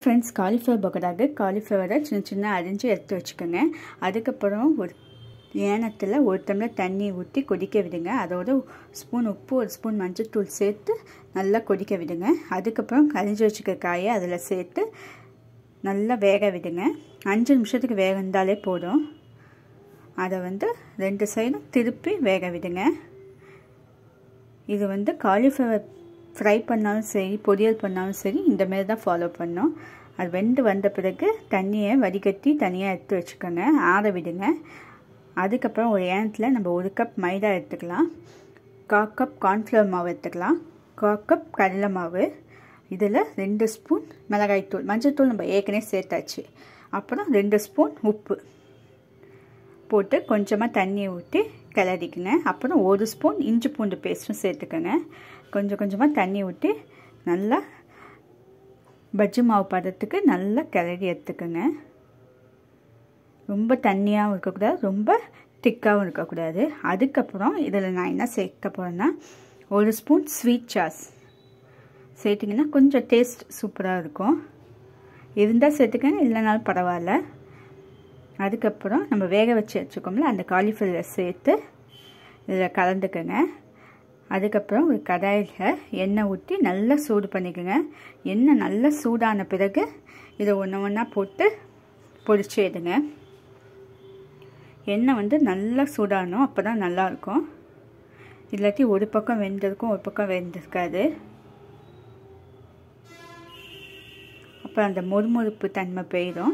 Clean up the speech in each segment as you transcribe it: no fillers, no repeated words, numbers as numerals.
Friends कालीफ्लवर pakora कालीफ्लवर சின்ன சின்ன அரிஞ்சு எடுத்து வச்சுக்கோங்க. அதுக்கப்புறம் ஒரு ஏனத்தில் ஒரு டம்ளர் தண்ணி ஊற்றி கொதிக்க விடுங்க. அதோட ஸ்பூன் உப்பு ஒரு ஸ்பூன் மஞ்சள்தூள் சேர்த்து நல்லா கொதிக்க விடுங்க. அதுக்கப்புறம் கரிஞ்சு வச்சுக்க காயை அதில் சேர்த்து நல்லா வேக விடுங்க. 5 நிமிஷத்துக்கு வேக இருந்தாலே போதும். அதை ரெண்டு சைடும் திருப்பி வேக விடுங்க. இது காலிஃப்ளவர் ஃப்ரை பண்ணாலும் சரி பொரியல் பண்ணாலும் சரி இந்த மாதிரி தான் ஃபாலோ பண்ணோம். அது வெந்து வந்த பிறகு தண்ணியை வடிகட்டி தனியாக எடுத்து வச்சுக்கோங்க. ஆற விடுங்க. அதுக்கப்புறம் ஒரு ஏனத்தில் நம்ம 1 கப் மைதா எடுத்துக்கலாம், 1/4 கப் கார்ன்ஃப்ளவர் மாவு எடுத்துக்கலாம், 1/4 கப் கடலை மாவு, இதில் 2 ஸ்பூன் மிளகாய்த்தூள், மஞ்சள் தூள் நம்ம ஏற்கனவே சேர்த்தாச்சு, அப்புறம் 2 ஸ்பூன் உப்பு போட்டு கொஞ்சமாக தண்ணியை ஊற்றி கிளறிக்குங்க. அப்புறம் 1 ஸ்பூன் இஞ்சி பூண்டு பேஸ்ட்டும் சேர்த்துக்கோங்க. கொஞ்சம் கொஞ்சமாக தண்ணி ஊற்றி நல்லா பஜ்ஜி மாவு பதத்துக்கு நல்லா கிளறி எடுத்துக்கோங்க. ரொம்ப தண்ணியாகவும் இருக்கக்கூடாது, ரொம்ப திக்காகவும் இருக்கக்கூடாது. அதுக்கப்புறம் இதில் நான் என்ன சேர்க்க போகிறேன்னா 1 ஸ்பூன் ஸ்வீட் சாஸ் சேர்த்திங்கன்னா கொஞ்சம் டேஸ்ட் சூப்பராக இருக்கும். இருந்தால் சேர்த்துக்கங்க, இல்லைனாலும் பரவாயில்ல. அதுக்கப்புறம் நம்ம வேக வச்சு வச்சுக்கோம்ல அந்த காலிஃப்ளவர் சேர்த்து இதில் கலந்துக்கோங்க. அதுக்கப்புறம் ஒரு கடாயில் எண்ணெய் ஊற்றி நல்லா சூடு பண்ணிக்கோங்க. எண்ணெய் நல்லா சூடான பிறகு இதை ஒன்று ஒன்றா போட்டு பொரிச்சு எடுங்க. எண்ணெய் நல்லா சூடாகணும், அப்போ தான் நல்லாயிருக்கும். இல்லாட்டி ஒரு பக்கம் வெந்திருக்கும் ஒரு பக்கம் வெந்திருக்காது. அப்போ அந்த மொறுமொறுப்பு தன்மை போயிடும்.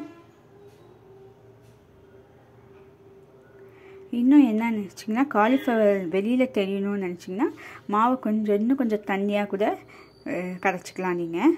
இன்னும் என்ன நினச்சிங்கன்னா காலிஃப்ளவர் வெளியில் தெரியணும்னு நினச்சிங்கன்னா மாவை இன்னும் கொஞ்சம் தண்ணியாக கூட கரைச்சிக்கலாம். நீங்கள்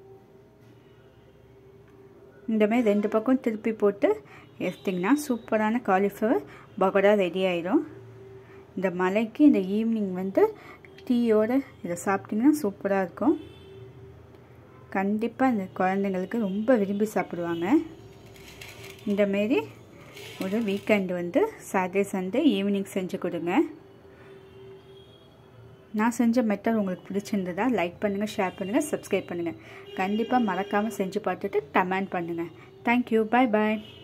இந்தமாதிரி 2 பக்கம் திருப்பி போட்டு எடுத்திங்கன்னா சூப்பரான காலிஃப்ளவர் பகோடா ரெடி ஆகிடும். இந்த மழைக்கு இந்த ஈவினிங் டீயோடு இதை சாப்பிட்டிங்கன்னா சூப்பராக இருக்கும். கண்டிப்பாக இந்த குழந்தைங்களுக்கு ரொம்ப விரும்பி சாப்பிடுவாங்க. இந்தமாரி ஒரு வீக்கெண்டு சாட்டர்டே சண்டே ஈவினிங் செஞ்சு கொடுங்க. நான் செஞ்ச மெத்தட் உங்களுக்கு பிடிச்சிருந்ததா லைக் பண்ணுங்கள், ஷேர் பண்ணுங்கள், சப்ஸ்கிரைப் பண்ணுங்கள். கண்டிப்பாக மறக்காமல் செஞ்சு பார்த்துட்டு கமெண்ட் பண்ணுங்கள். தேங்க்யூ, பாய் பாய்.